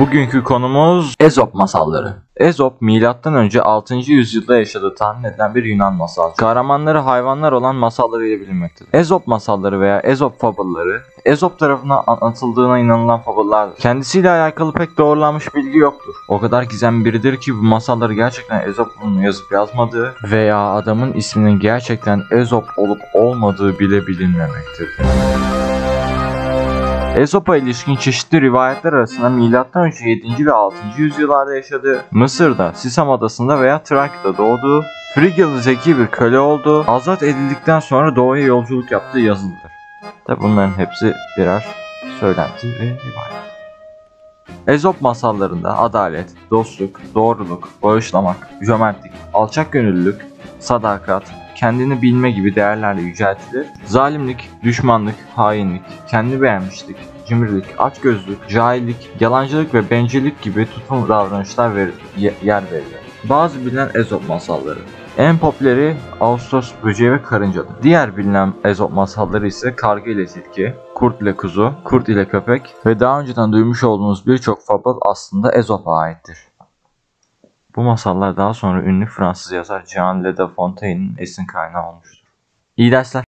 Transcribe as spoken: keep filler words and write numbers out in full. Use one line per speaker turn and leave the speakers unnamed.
Bugünkü konumuz Ezop masalları. Ezop milattan önce altıncı yüzyılda yaşadığı tahmin edilen bir Yunan masalcı. Kahramanları hayvanlar olan masallarıyla bilinmektedir. Ezop masalları veya Ezop fabılları, Ezop tarafından anlatıldığına inanılan fabıllardır. Kendisiyle alakalı pek doğrulanmış bilgi yoktur. O kadar gizemli biridir ki bu masalları gerçekten Ezop'un yazıp yazmadığı veya adamın isminin gerçekten Ezop olup olmadığı bile bilinmemektedir. Ezop'a ilişkin çeşitli rivayetler arasında milattan önce yedinci ve altıncı yüzyıllarda yaşadığı, Mısır'da, Sisam adasında veya Trakya'da doğduğu, Frigyalı zeki bir köle olduğu, azat edildikten sonra doğuya yolculuk yaptığı yazılıdır. Tabi bunların hepsi birer söylenti ve rivayet. Ezop masallarında adalet, dostluk, doğruluk, bağışlamak, cömertlik, alçak gönüllülük, sadakat, kendini bilme gibi değerlerle yüceltilir. Zalimlik, düşmanlık, hainlik, kendi beğenmişlik, cimrilik, açgözlük, cahillik, yalancılık ve bencillik gibi tutum davranışlar verir, yer verilir. Bazı bilinen Ezop masalları. En popüleri Ağustos böceği ve karıncadır. Diğer bilinen Ezop masalları ise karga ile tilki, kurt ile kuzu, kurt ile köpek ve daha önceden duymuş olduğunuz birçok fabıl aslında Ezop'a aittir. Bu masallar daha sonra ünlü Fransız yazar Jean Le La Fontaine'in esin kaynağı olmuştur. İyi dersler.